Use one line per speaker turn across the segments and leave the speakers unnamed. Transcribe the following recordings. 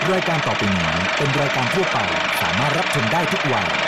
รายการต่อไปนี้เป็นรายการทั่วไปสามารถรับชมได้ทุกวัย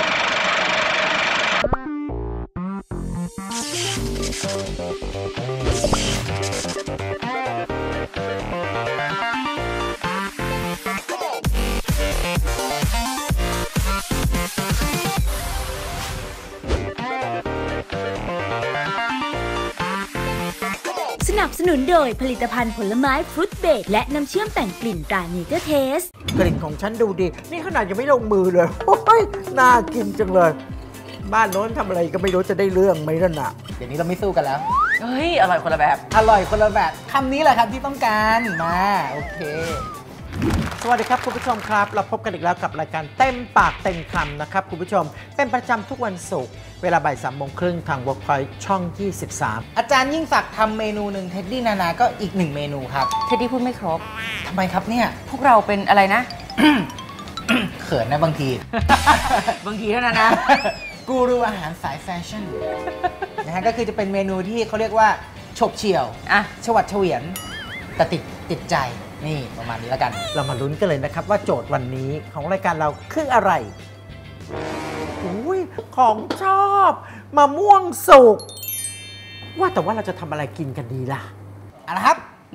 สนับสนุนโดยผลิตภัณฑ์ผลไม้ฟรุตเบรดและน้ำเชื่อมแต่งกลิ่นตราเนเจอร์เทส
กลิ่นของฉันดูดีนี่ขนาดยังไม่ลงมือเลยโอ้ยน่ากินจังเลยบ้านโน้นทำอะไรก็ไม่รู้จะได้เรื่องไหมนั่นน่ะเดี๋ยวนี้เราไม่สู้กันแล้ว
เฮ้ยอร่อยคนละแบบ
อร่อยคนละแบบคำนี้แหละครับที่ต้องการมาโอเคสวัสดีครับคุณผู้ชมครับเราพบกันอีกแล้วกับรายการเต็มปากเต็มคำนะครับคุณผู้ชมเป็นประจำทุกวันศุกร์เวลาบ่าย 3:30 น.ทาง Workpoint ช่อง 23อาจารย์ยิ่งศักดิ์ทำเมนูหนึ่งเท็ดดี้นานาก็อีก1เมนูครับ
เท็ดดี้พูดไม่ครบ
ทำไมครับเนี่ย
พวกเราเป็นอะไรนะ
เขินนะบางที
บางทีเท่านั้นนะ
กูรูอาหารสายแฟชั่นนะฮะก็คือจะเป็นเมนูที่เขาเรียกว่าฉบเฉี่ยวฉวัดเฉวียนแต่ติดใจนี่ประมาณนี้แล้วกันเรามาลุ้นกันเลยนะครับว่าโจทย์วันนี้ของรายการเราคืออะไรอุ้ยของชอบมะม่วงสุกว่าแต่ว่าเราจะทำอะไรกินกันดีล่ะอะไรครับ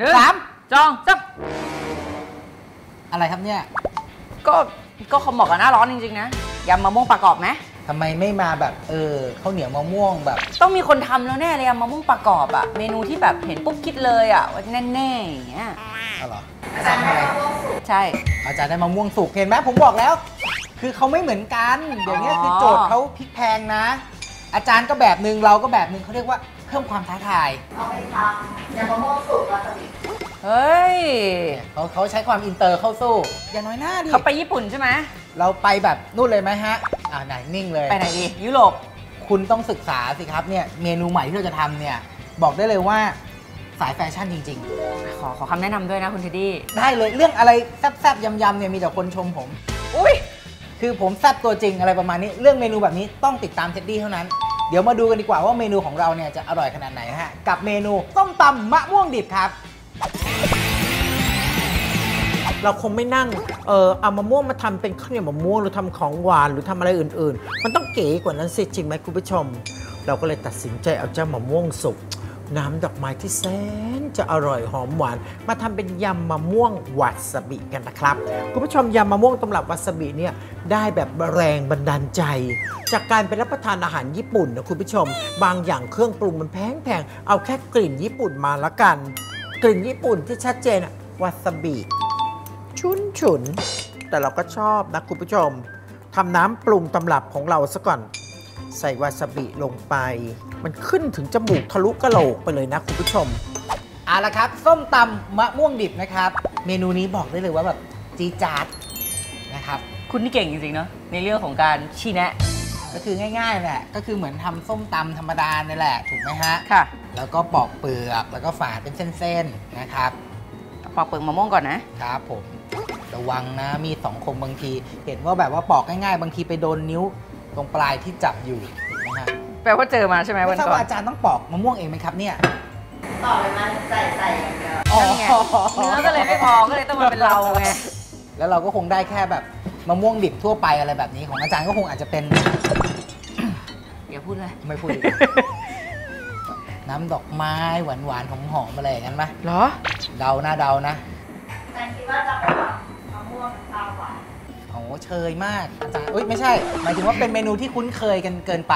3 2 3
อะไรครับเนี่ย
ก็เขาบอกกันหน้าร้อนจริงๆนะยำมะม่วงประกอบไหม
ทำไมไม่มาแบบข้าวเหนียวมะม่วงแบบ
ต้องมีคนทำแล้วแน่เลยยำมะม่วงประกอบอะเมนูที่แบบเห็นปุ๊บคิดเลยอะว่าแน่ๆอย่างเงี้ย
อ๋อเหรออาจารย์ได้มะม่วงสุก
ใช่
อาจารย์ได้มะม่วงสุกเห็นไหมผมบอกแล้วคือเขาไม่เหมือนกันเดี๋ยวนี้คือโจทย์เขาพลิกแพงนะอาจารย์ก็แบบนึงเราก็แบบนึงเขาเรียกว่าเพิ่มความท้าทาย
เอาไปทำยำมะม่วงสุกวาซาบิ
เฮ้ย
เขาใช้ความอินเตอร์เข้าสู้อย่าน้อยหน้าดิ
เขาไปญี่ปุ่นใช่ไหม
เราไปแบบนู่นเลยไหมฮะไหนนิ่งเลย
ไปไหนดียุโรป
คุณต้องศึกษาสิครับเนี่ยเมนูใหม่ที่เราจะทำเนี่ยบอกได้เลยว่าสายแฟชั่นจริง
ๆขอคำแนะนำด้วยนะคุณเท็ดดี้
ได้เลยเรื่องอะไรแซ่บๆยำๆเนี่ยมีแต่คนชมผม
อุ้ย
คือผมแซ่บตัวจริงอะไรประมาณนี้เรื่องเมนูแบบนี้ต้องติดตามเท็ดดี้เท่านั้นเดี๋ยวมาดูกันดีกว่าว่าเมนูของเราเนี่ยจะอร่อยขนาดไหนนะฮะกับเมนูส้มตำมะม่วงดิบครับเราคงไม่นั่งเอามะม่วงมาทำเป็นข้าวเหนียวมะม่วงหรือทำของหวานหรือทำอะไรอื่นๆมันต้องเก๋กว่านั้นสิจริงไหมคุณผู้ชมเราก็เลยตัดสินใจเอาเจ้ามะม่วงสุกน้ำดอกไม้ที่แสนจะอร่อยหอมหวานมาทำเป็นยำมะม่วงวาซาบิกันนะครับคุณผู้ชมยำมะม่วงตำรับวาซาบิเนี่ยได้แบบแรงบันดาลใจจากการไปรับประทานอาหารญี่ปุ่นนะคุณผู้ชมบางอย่างเครื่องปรุงมันแพงๆเอาแค่กลิ่นญี่ปุ่นมาละกันกลิ่นญี่ปุ่นที่ชัดเจนวาซาบิฉุนแต่เราก็ชอบนะคุณผู้ชมทำน้ำปรุงตำรับของเราซะก่อนใส่วาซาบิลงไปมันขึ้นถึงจมูกทะลุกะโหลกไปเลยนะคุณผู้ชมเอาละครับส้มตำมะม่วงดิบนะครับเมนูนี้บอกได้เลยว่าแบบจี๊ดจ๊าดนะครับ
คุณนี่เก่งจริงๆเนาะในเรื่องของการชี้แนะ
ก็คือง่ายๆแหละก็คือเหมือนทำส้มตำธรรมดานี่แหละถูกไหมฮะ
ค่ะ
แล้วก็ปอกเปลือกแล้วก็ฝานเป็นเส้นๆนะครับ
ปอกเปลือกมะม่วงก่อนนะครับ
ผมระวังนะมี2 คมบางทีเห็นว่าแบบว่าปอกง่ายๆบางทีไปโดนนิ้วตรงปลายที่จับอยู่นะฮะ
แปลว่าเจอมาใช่ไหมวันก่อน
อาจารย์ต้องปอกมะม่วงเองไหมครับเนี่ย
ต่อเลยมันใส่อย่างเดียว
เนื้อก็เลยไม่พอก็เลยต้องมาเป็นเราไง
แล้วเราก็คงได้แค่แบบมะม่วงดิบทั่วไปอะไรแบบนี้ของอาจารย์ก็คงอาจจะเป็น
อย่าพูดเลย
ไม่พูดน้ำดอกไม้หวานๆหอมๆอะไรอย่างนั้นไหม
เหรอ
เดานะ
อาจารย์คิดว่าจะเป็นมะม่วงตาหวาน
โอ้เชยมากอาจารย์ไม่ใช่หมายถึงว่าเป็นเมนูที่คุ้นเคยกันเกินไป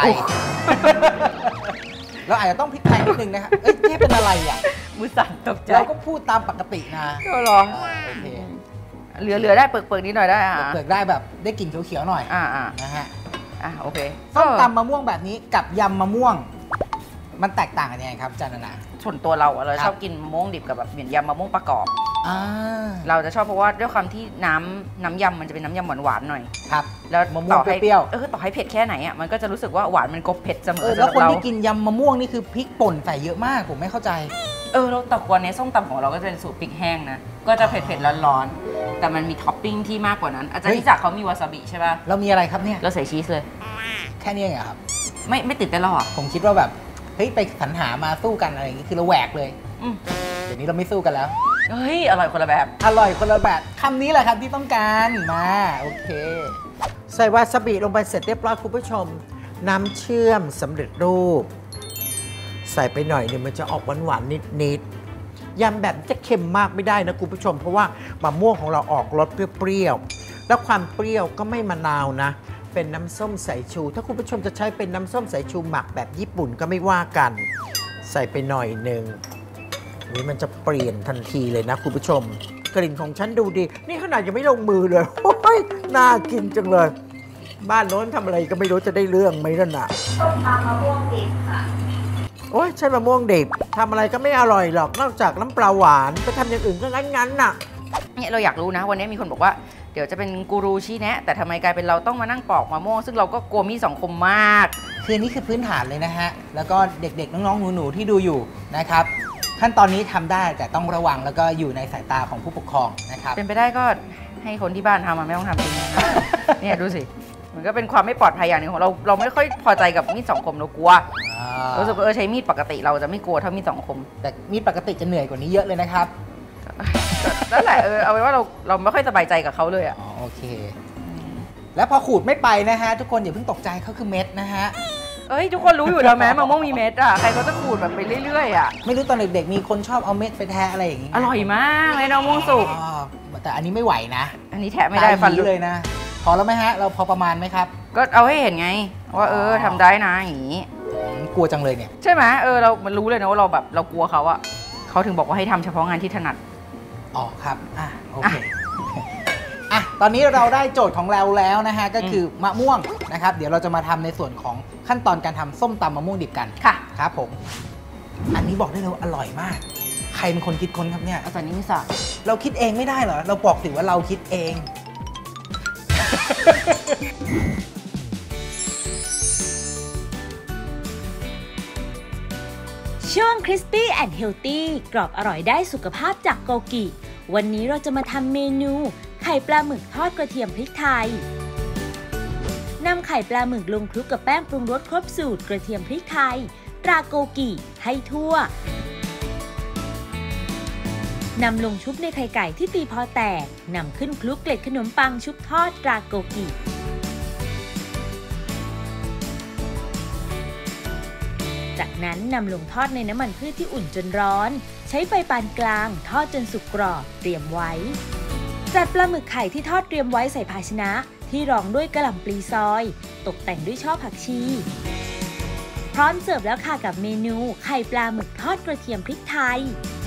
เราอาจจะต้องพลิกแพลงนิดนึงนะครับนี่เป็นอะไรอ่ะ
มือสั่นตกใจ
เราก็พูดตามปกตินะ
ก็หรอโอเคเหลือได้เปลือกนิดหน่อยได้
เปลือกได้แบบได้กลิ่นเขียวๆหน่อยนะฮะ
โอเค
ส้มตำมะม่วงแบบนี้กับยำมะม่วงมันแตกต่างกันยังไงครับอาจารย์นา
ส่วนตัวเราชอบกินมะม่วงดิบกับแบบเหมือนยำมะม่วงประกอบเราจะชอบเพราะว่าด้วยความที่น้ำยำมันจะเป็นน้ำยำหวานๆหน่อย
ครับ
แล้ว
มะม่วงเปรี้ยว
ต่อให้เผ็ดแค่ไหนมันก็จะรู้สึกว่าหวานมันกบเผ็ดเสมอ
แล้วคนที่กินยำมะม่วงนี่คือพริกป่นใส่เยอะมากผมไม่เข้าใจ
เราแต่วันนี้ส้มตำของเราก็จะเป็นสูตรพริกแห้งนะก็จะเผ็ดๆร้อนๆแต่มันมีท็อปปิ้งที่มากกว่านั้นอาจารย์ที่จักเขามีวาซาบิใช่ป่ะ
เรามีอะไรครับเนี่ย
เราใส่ชีสเลย
แค่นี้เหรอครับ
ไม่ติดได้หรอ
ผมคิดว่าแบบเฮ้ยไปสรรหามาสู้กันอะไรอย่างงี้คือเราแหวกเลยเดี๋ยวนี้เราไม่สู้กันแล้ว
เฮ้ยอร่อยคนละแบบ
อร่อยคนละแบบคำนี้แหละครับที่ต้องการมาโอเค
ใส่วาซาบิลงไปเสร็จเรียบร้อยคุณผู้ชม น้ำเชื่อมสำเร็จรูป ใส่ไปหน่อยนึงมันจะออกหวานๆนิดๆยำแบบจะเค็มมากไม่ได้นะคุณผู้ชมเพราะว่ามะม่วงของเราออกรสเปรี้ยวๆแล้วความเปรี้ยวก็ไม่มะนาวนะเป็นน้ำส้มสายชูถ้าคุณผู้ชมจะใช้เป็นน้ำส้มสายชูหมักแบบญี่ปุ่นก็ไม่ว่ากันใส่ไปหน่อยนึงนี่มันจะเปลี่ยนทันทีเลยนะคุณผู้ชมกลิ่นของฉันดูดีนี่ขนาดยังไม่ลงมือเลยโอ้ยน่ากินจังเลยบ้านโน้นทำอะไรก็ไม่รู้จะได้เรื่องไหมนั่นน่ะ
ส้มตำมะม่วงดิบค่ะ
โอ้ยใช่มะม่วงดิบทำอะไรก็ไม่อร่อยหรอกนอกจากน้ำปลาหวานไปทำอย่างอื่นก็งั้นๆน่ะ
เนี่ยเราอยากรู้นะวันนี้มีคนบอกว่าเดี๋ยวจะเป็นกูรูชี้แนะแต่ทำไมกลายเป็นเราต้องมานั่งปอกมะม่วงซึ่งเราก็กลัวมีดสังคมมาก
คือนี่คือพื้นฐานเลยนะฮะแล้วก็เด็กๆน้องๆหนูๆที่ดูอยู่นะครับขั้นตอนนี้ทำได้แต่ต้องระวังแล้วก็อยู่ในสายตาของผู้ปกครองนะครับ
เป็นไปได้ก็ให้คนที่บ้านทำมาไม่ต้องทำเองนะ เนี่ยดูสิมันก็เป็นความไม่ปลอดภัยอย่างหนึงของเราไม่ค่อยพอใจกับมีดสังคมเรากลัวรู้สึกว่าใช้มีดปกติเราจะไม่กลัวเท่ามีดสังคม
แต่มีดปกติจะเหนื่อยกว่านี้เยอะเลยนะครับ
นั่นแหละเอาไว้ว่าเราไม่ค่อยสบายใจกับเขาเลยอ่ะ
อ๋อโอเค แล้วพอขูดไม่ไปนะฮะทุกคนอย่าเพิ่งตกใจเขาคือเม็ดนะฮะ
เอ้ยทุกคนรู้อยู่แล้วแม้มะม่วงมีเม็ดอ่ะใครก็จะขูดแบบไปเรื่อยๆอ่ะ
ไม่รู้ตอนเด็กๆมีคนชอบเอาเม็ดไปแทะอะไรอย่างงี้
อร่อยมากเลยมะม่วงสุก
อ๋อแต่อันนี้ไม่ไหวนะ
อันนี้แทะไม่ได้ฟัน
ตาห
ลุ
ยี
ด
เลยนะ พอแล้วไหมฮะ เราพอประมาณไหมครับ
ก็เอาให้เห็นไงว่าทำได้นะอย่างนี้
กลัวจังเลยเนี่ย
ใช่ไหมมันรู้เลยนะว่าเรากลัวเขาอะเขาถึงบอกว่าให้ทำเฉพาะงานที่ถนัด
อ๋อครับโอเคตอนนี้เราได้โจทย์ของเราแล้วนะฮะก็คือมะม่วงนะครับเดี๋ยวเราจะมาทำในส่วนของขั้นตอนการทำส้มตำมะม่วงดิบกัน
ค่ะ
ครับผมอันนี้บอกได้เลยว่าอร่อยมาก ใครเป็นคนคิดค้นครับเนี่ย
อาจารย์นิมิสา
เราคิดเองไม่ได้เหรอเราบอกสิว่าเราคิดเอง
ช่วง Crispy and Healthy กรอบอร่อยได้สุขภาพจากโกกิวันนี้เราจะมาทำเมนูไข่ปลาหมึกทอดกระเทียมพริกไทยนำไข่ปลาหมึกลงคลุกกับแป้งปรุงรสครบสูตรกระเทียมพริกไทยตราโกกิให้ทั่วนำลงชุบในไข่ไก่ที่ตีพอแตกนำขึ้นคลุกเกล็ดขนมปังชุบทอดตราโกกิจากนั้นนำลงทอดในน้ำมันพืชที่อุ่นจนร้อนใช้ไฟปานกลางทอดจนสุกกรอบเตรียมไว้จัดปลาหมึกไข่ที่ทอดเตรียมไว้ใส่ภาชนะที่รองด้วยกะหล่ำปลีซอยตกแต่งด้วยช่อผักชีพร้อมเสิร์ฟแล้วค่ะกับเมนูไข่ปลาหมึกทอดกระเทียมพริกไทย